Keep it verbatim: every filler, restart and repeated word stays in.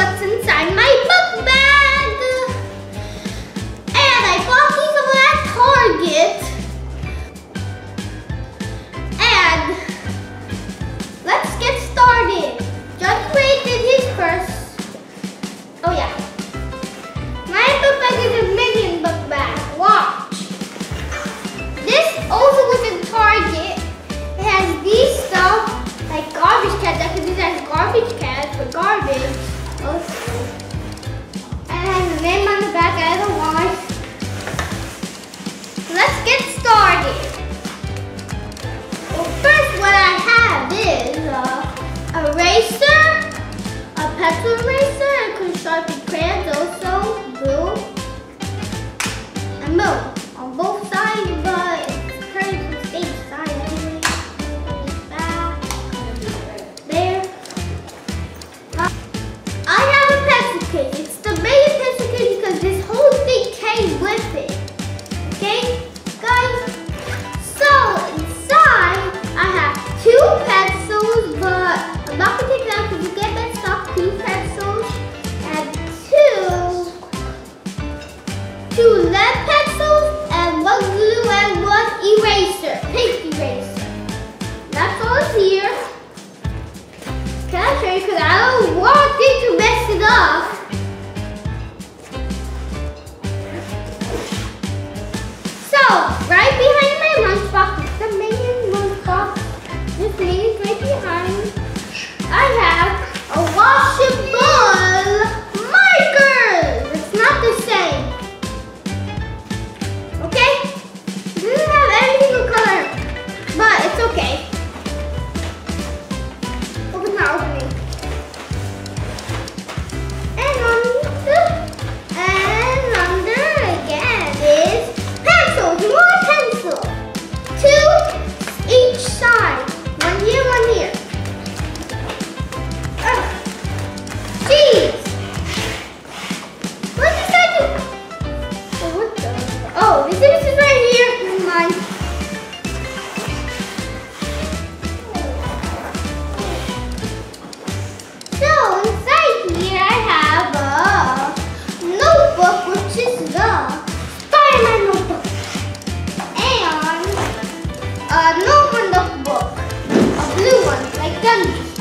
what's inside my book bag. And I bought these over at Target. And let's get started. Just did his first. Oh yeah. My book bag is a minion book bag. Watch. This also was in Target. It has these stuff like garbage cans. I could use as garbage cans for garbage. Also. And it has a name on the back. I don't know why. Let's get started. Well, first what I have is a eraser, a pencil eraser, and some Sharpie crayons also, blue, and blue on both sides, but it's turning to the same side anyway. Back, there. I have a pencil case. It's the biggest pencil case because this whole thing came with it. Okay, guys? So inside I have two pencils, but I'm not gonna take it out because you get that stuff, two pencils and two two lead pencils and one glue and one eraser, pink eraser. That's all is here. Can I show you? Because I don't want it to mess it up. So, right behind my lunchbox is the main lunchbox. This thing is right behind. I have a washable marker. It's not the same. Okay? It doesn't have any single color, but it's okay. Open not opening. And under, and under again is pencils, more pencil. Two each side. One here, one here. Ugh. Jeez. What did I do? Oh, what the? Oh, this is right here. Never mind. So inside here I have a notebook, which is the Spider-Man notebook, and a normal notebook, a blue one, like Dungeons.